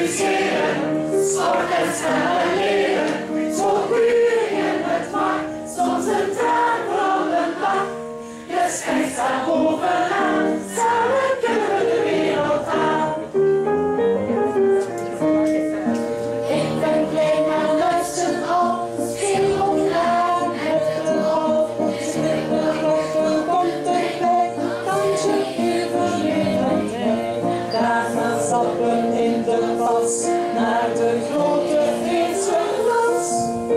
amuseren, sport en spellen leren. Zo groeien het mag, soms een traan, vooral een lach. Respect staat bovenaan, samen kunnen we de wereld aan. Ik ben blij, maar luister al, speel op naar het gehoor. Is dit de grote komt erbij, dansje even weer bij. Daarna stappen in de pas, naar de grote Finse glas.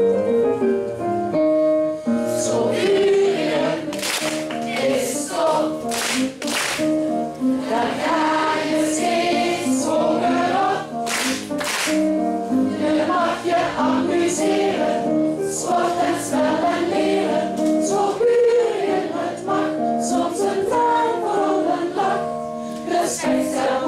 Zo uren is top, daar ga je steeds hoger op. Je mag je amuseren, sport en spellen leren. Zo groeien het mag, soms een traan, vooral een lach. Respect